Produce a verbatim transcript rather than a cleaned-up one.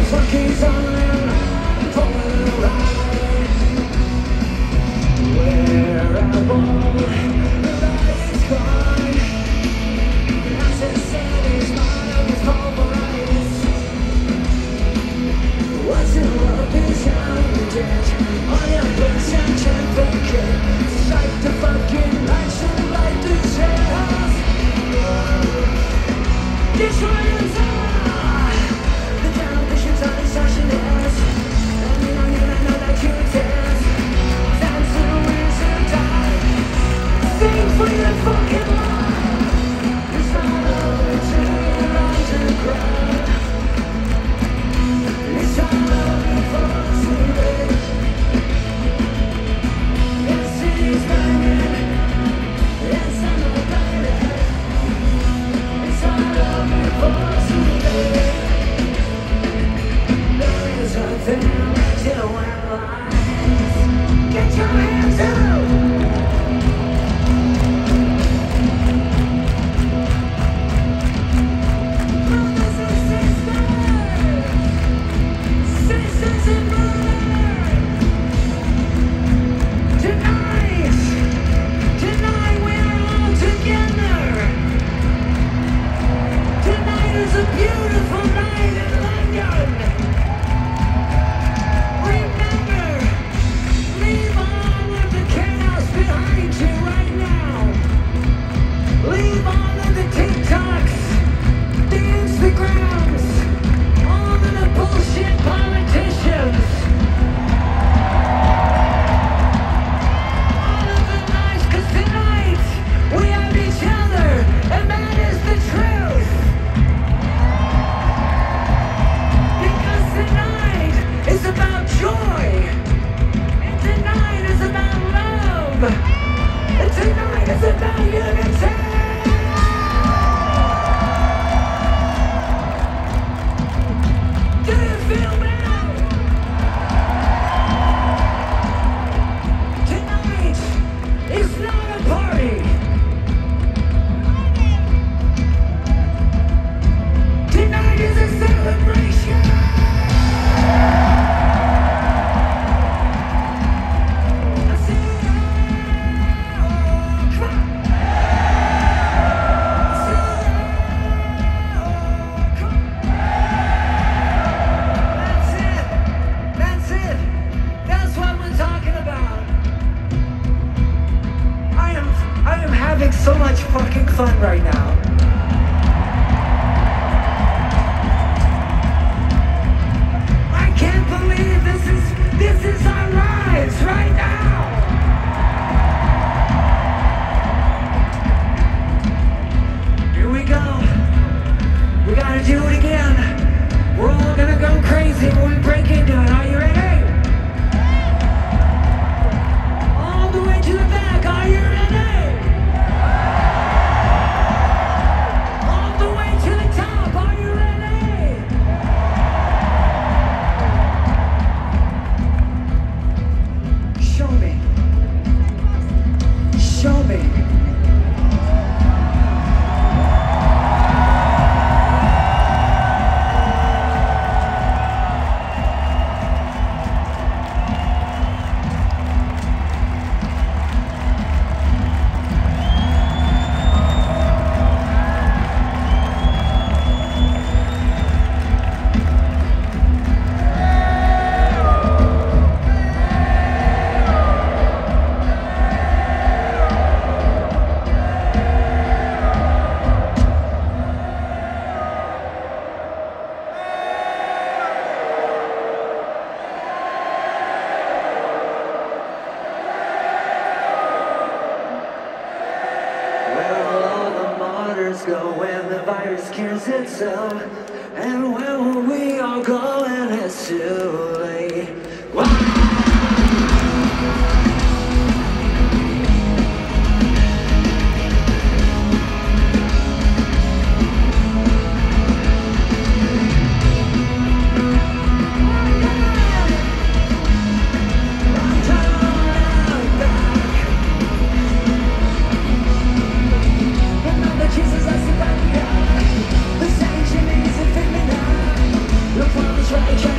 Funky's on for the ride. Where I walk, the light is gone. As I said, it's mine of his pulverized. What's in love is sounded on your books and certificate. Like the fucking lights and light the chairs. This one is on. The television's on its session is. And you know you know that you dance. Dance to the wheels and die. Sing for your fucking life. It's not over till you're underground. It's all over for us to live. Yes, it is burning. It's not over. It's all over for us to live. There is nothing left to analyze. Get your hands up. Brothers and sisters, sisters and brothers. Tonight, tonight we are all together. Tonight is a beautiful night in London. Remember, leave all of the chaos behind you right now. Leave all of the TikToks, the Instagrams, all of the bullshit politicians, all of the lies, 'cause tonight we have each other, and that is the truth. Because tonight is about joy, and tonight is about love, and tonight is about unity. Do you feel me? Tonight is not a party. Tonight is a celebration. I see it. Oh, come on. I see it. Oh, come on. That's it. That's it. That's what we're talking about. I am I am having so much fucking fun right now. I can't believe this is this is our lives right now. Here we go. We gotta do it again. We're all gonna go crazy when we break into it. Are you ready? All the way to the back. Are you ready? All the way to the top. Are you ready? Show me. Show me. Where will all the martyrs go when the virus cures itself? And where will we all go when it's too late? Why? Jesus, I see that we are the same Jimmy's break.